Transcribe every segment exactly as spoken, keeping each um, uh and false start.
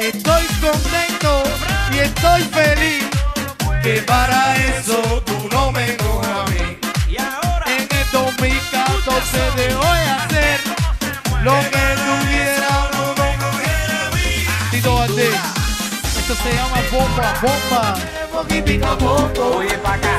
Estoy contento y estoy feliz, que para eso tú no me enojas a mí. En el dos mil catorce te voy a hacer lo que tú quieras, no, no, no. Tito Valdés, esto se llama bomba, bomba. Poquitico a poco. Oye, pa' acá.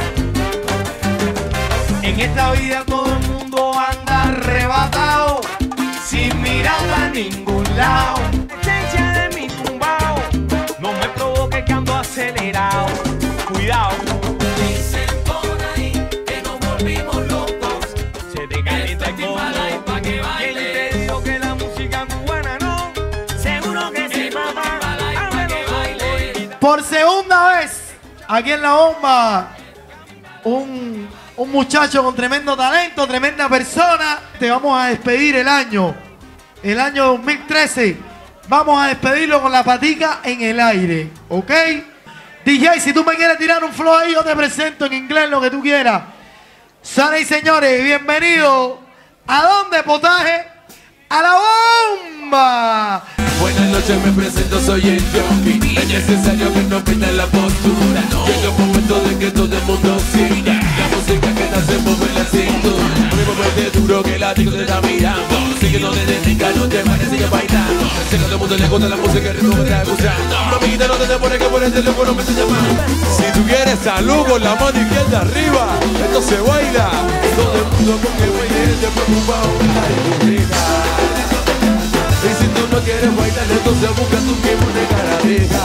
En esta vida todo el mundo anda arrebatado, sin mirar a ningún lado. Esencia de mi tumbao, no me provoque que ando acelerado. Cuidado. Dicen por ahí que nos volvimos locos. Se te calienta el coco. Pa' que ¿Quién baile. te dijo que la música cubana no? Seguro que sí, mamá. Ábrelo. Por segunda vez, aquí en La Bomba, un, un muchacho con tremendo talento, tremenda persona. Te vamos a despedir el año, el año dos mil trece. Vamos a despedirlo con la patica en el aire, ¿ok? D J, si tú me quieres tirar un flow ahí, yo te presento en inglés lo que tú quieras. Señoras y señores, bienvenidos. ¿A dónde, potaje? ¡A La Bomba! Buenas noches, me presento, soy el Yogi. Es necesario que no pierda la postura. Llega el momento de que todo el mundo sienta la música que te hace mover la cintura. Muévete duro que la tico te está mirando. Sigue no te dedica, no te vayas, sigue bailando. Sé que a todo el mundo le gusta la música que ritmo me está escuchando. Mamita, no te demores que por el teléfono me estoy llamando. Si tú quieres salud con la mano izquierda arriba, esto se baila. Todo el mundo con que baile, te preocupado, y si tú no quieres bailar, entonces busca tu tiempo de carabeja.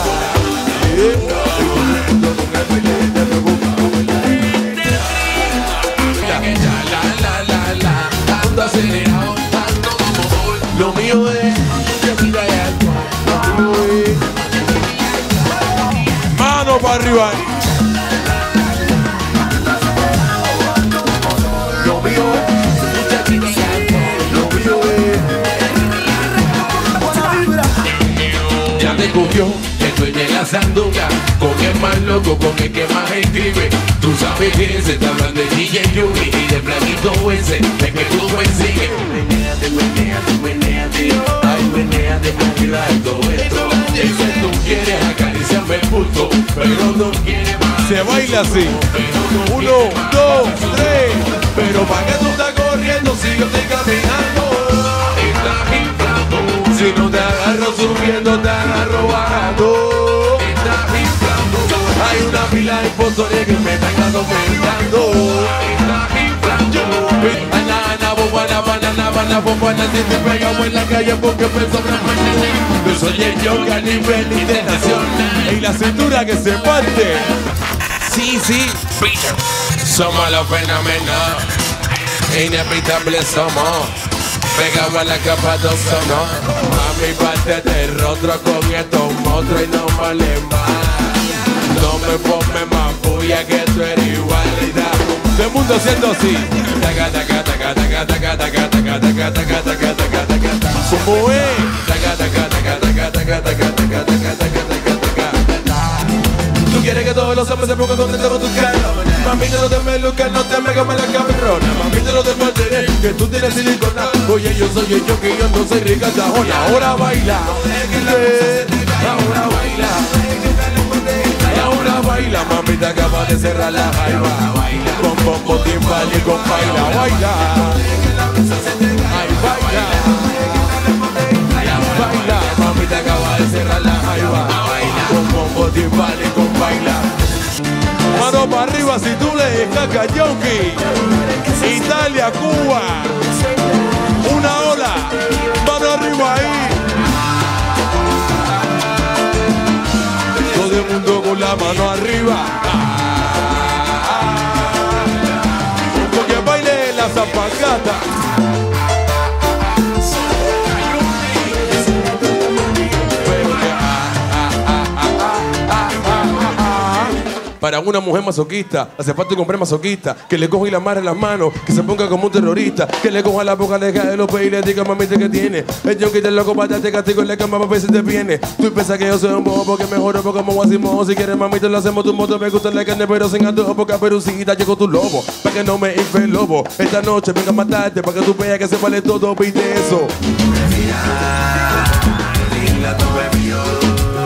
La, la, la, la, ando acelerado, ando como bol. Lo mío es de vida y alto. Lo mío es Mano para arriba. Lo mío es mucha vida y alto. Lo mío es ya te cogió, que estoy en la sanduca. Con el más loco, con el que más escribe. Tú sabes que se está hablando de D J Yugi y de Planito ese, de que tú me sigues. Menéate, menéate, menéate. Ay, menéate, tranquila, todo esto. Dice tú quieres acariciarme el pulso, pero no quieres más. Se baila así. Pero no Uno, quieres dos, más. tres. Pero para que tú estás corriendo si yo estoy caminando. Estás inflando. Si no te agarro subiendo, te agarro bajando. Estás inflando. Hay una pila de impostores que me están atormentando. Estás inflando. Ana, ana, bobana, banana, banana, bobana. Si te pegamos en la calle porque pensó gran mañana. Yo soy el yoga a nivel internacional. Y la cintura que se parte. Sí, sí, somos los fenómenos, inevitables somos, pegamos a la capa dos somos. Mami, parte del rostro con estos monstruos y no vale más. No me ponme más bulla que tú eres igualidad. Todo el mundo haciendo así. Taca, taca, taca, taca, taca, taca, taca, taca, taca, taca, taca, taca. ¿Cómo es? Taca, taca, taca, taca, taca, taca, taca, taca, taca, taca, taca. Tú quieres que todos los hombres se pongan contentos con tu cara. Mami, no te me lucas, no te me comas la cabrona. Mami, no te malteres, que tú tienes silicona. Oye, yo soy el yo que yo no soy rica tajona. Ahora baila, ahora baila, ahora baila. Mami, te acaba de cerrar la jaiba. Con bombo, timbal y con baila, baila. Ay, baila, baila. Mami, te acaba de cerrar la jaiba. Con bombo, timbal y con baila. Mano para arriba si tú le descacas Yonki. Italia, Cuba. Una ola. Mano arriba ahí. Todo el mundo con la mano arriba. Porque baile la zapacata. Para una mujer masoquista, hace falta un hombre masoquista que le coja y la amarre las manos, que se ponga como un terrorista, que le coja la boca, le cae los peines y le diga mamita que tiene. El yonki te loco para te castigo en la cama para ver si te viene. Tú piensas que yo soy un bobo porque mejoro porque como guasimo. Si quieres mamita lo hacemos tu moto, me gusta la carne pero sin antojo porque a Perucita llegó tu lobo. Para que no me infle el lobo, esta noche venga a matarte para que tú veas que se vale todo, viste eso. Dile a tu bebió.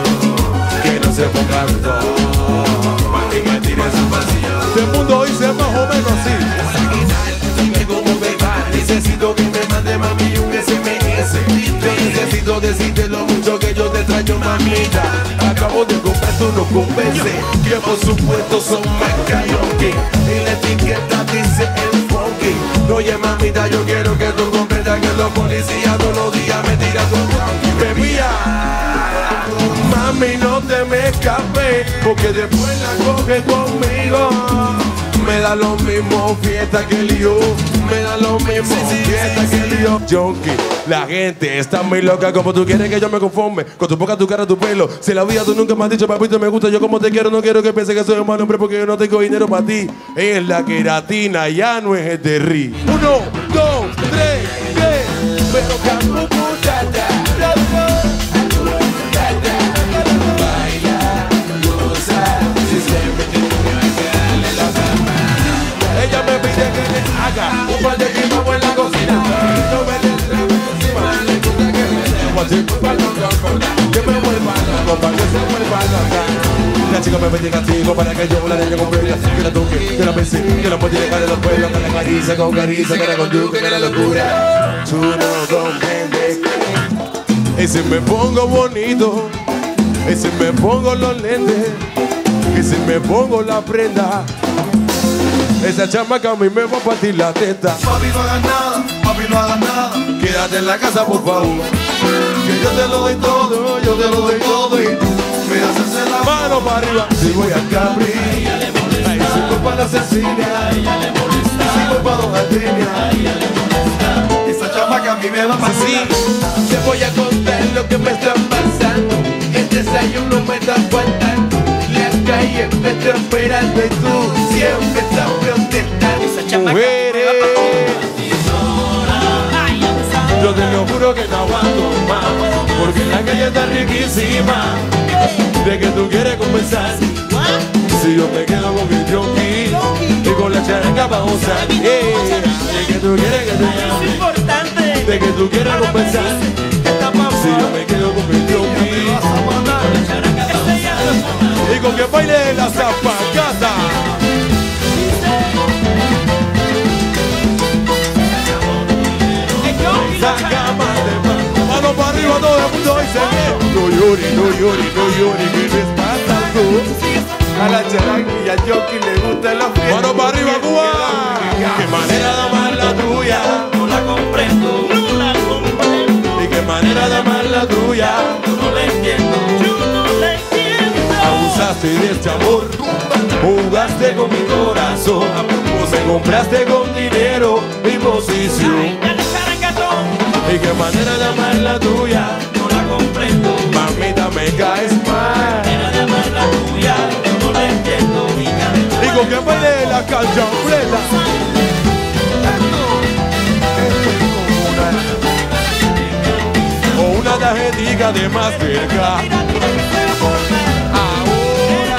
hacemos canto. Mami me tire su pasión. El mundo dice más o menos así. Dime cómo pegar. Necesito que me mande mami un S M S. Yo necesito decirte lo mucho que yo te extraño, mamita. Acabo de comprar tú no convence. Que por supuesto son más karaoke. Y la etiqueta dice el funky. Oye mamita, yo quiero que tú comprendas que los policías todos los días me tiran con bebía. Mami, no te me escapes, porque después la coge conmigo. Me da lo mismo fiesta que lío. Me da lo mismo fiesta que lío. Junkie, la gente está muy loca. Como tú quieres que yo me conforme con tu boca, tu cara, tu pelo. Si la vida tú nunca me has dicho, papito, me gusta yo como te quiero. No quiero que pienses que soy un mal hombre porque yo no tengo dinero para ti. Es la queratina, ya no es el de ri. Uno, dos, tres, tres. Pero campo muchacha. Baila, goza. Si se mete ella me pide que le haga un par de quimamos en la cocina. No me le traigo encima. Le gusta que me dé que me vuelva loco, para que se vuelva loca. La chica me metí castigo para que yo la niña con bella. Que la toque, que la besé, que la puede dejar de los pueblos. Que la acaricia con caricia, que la conduzca, que la locura. Tú no comprendes. Y si me pongo bonito, y si me pongo los lentes, y si me pongo la prenda, esa chamaca a mí me va a partir la teta. Papi, no hagas nada, papi, no hagas nada. Quédate en la casa, por favor. Que yo te lo doy todo, yo te lo doy todo. Y tú me haces la mano para arriba. Si voy a Capri, si voy para la Cecilia, si voy para Don Gardenia, esa chamaca a mí me va a pasar. Sí, te voy a contar lo que me está pasando. El desayuno me está faltando. La calle me está esperando y tú siempre estás protestando. Esa chamaca mujeres, yo te lo juro que no aguanto más, porque la calle está riquísima. De que tú quieres comenzar, si yo me quedo con mi junkie y con la charanga babosa. Eh, de que tú quieres que te llame, de que tú quieres comenzar, si yo me quedo con mi junkie y con que baile la zapacata. Mano para arriba, todo el mundo dice bien. No llores, no llores, no llores, que les pasa tú. a la charanga y a Yoki le gusta la fiesta. Mano para arriba, Cuba. Qué manera de amar la tuya, No la comprendo, no la comprendo. y qué manera de amar la tuya. Yo no la entiendo, yo no la entiendo. Abusaste de este amor, jugaste con mi corazón, o me compraste con dinero y posición. Ay, dale charangatón, Y qué manera de amar la tuya, no la comprendo. mamita me caes mal. Manera de amar la tuya, yo no la entiendo. Digo que baile la canchafleta. O una tarjetita de Mastercard. Ahora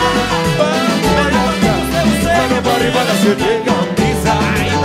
mano para arriba la siete camisa.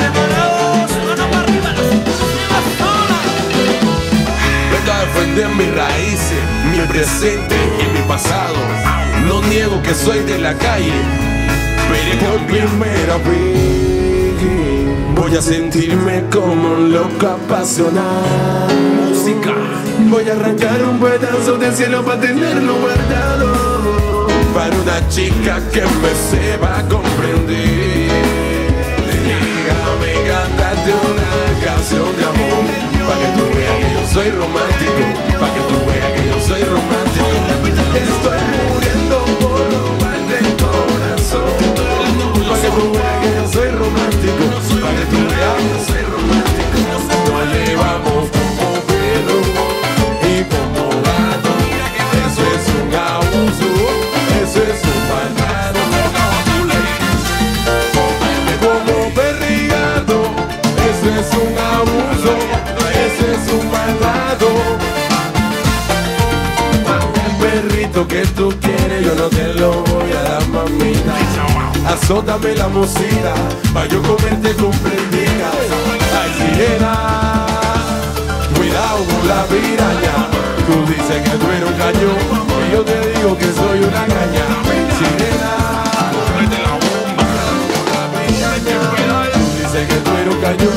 Vengo a defender mis raíces, mi presente y mi pasado. No niego que soy de la calle, pero por primera vez voy a sentirme como un loco apasionado. Música. Voy a arrancar un pedazo del cielo para tenerlo guardado, para una chica que me sepa comprender. Déjame cantarte una canción de amor, para que tú veas que yo soy romántico, para que tú veas que yo soy romántico. Estoy muriendo por robarte el corazón, para que tú veas que yo soy romántico, para que tú veas que yo soy romántico. Nos llevamos como perro y como gato, eso es un abuso, eso es un maltrato. Como perro y gato, eso es un abuso, eso es un maltrato. El perrito que tú quieres yo no te lo voy a dar, mamita. Azótame la mocita, pa' yo comerte con prendida. Ay, sirena, cuidado con la piraña. Tú dices que tú eres un cañón y yo te digo que soy una gallina. engañó.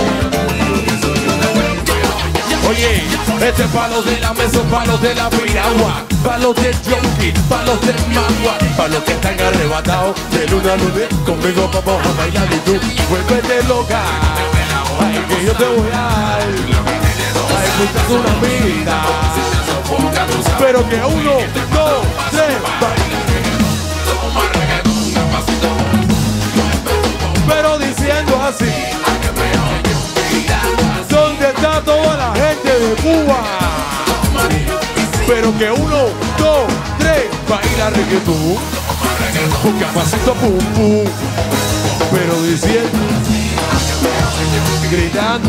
Oye, este palo de la mesa, palos de la piragua, palos de junkie, palos de magua, palos que están arrebatados de luna a luna. Conmigo vamos a bailar y tú vuélvete loca. Ay, que yo te voy a dar, ay, buscas una vida, pero que uno, dos, tres, pero diciendo así. ¿Dónde está toda la gente de Cuba? Pero que uno, dos, tres, baila reggaetón, porque a pasito pum pum, pero diciendo, gritando,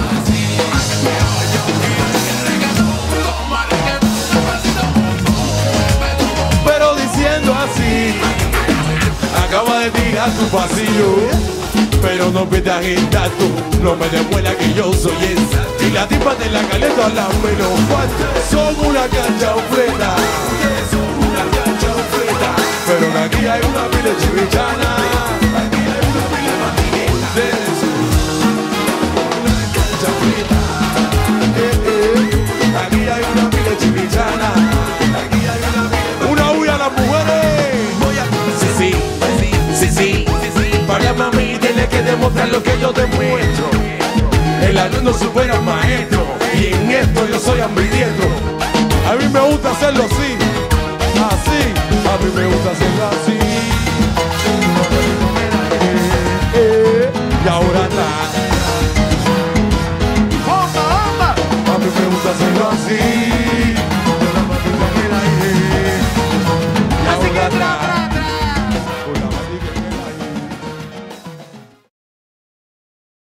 pero diciendo así. Acaba de tirar tu pasillo, pero no me das el dato, no me demuela que yo soy esa. Y la tipa de la caleta a la menos falta, son una cancha ofrenda, son una cancha ofrenda. Pero aquí hay una pila chivichana, aquí hay una pila matinera, una cancha ofrenda. Eh, eh. Aquí hay una pila chivichana, aquí hay una pila. Una huya a las mujeres. Voy a... Sí, sí, sí, sí, sí, sí. Para mami, tienes que demostrar lo que yo te muestro. El alumno supera al maestro, y en esto yo soy ambidiestro. A mí me gusta hacerlo así, así. A mí me gusta hacerlo así.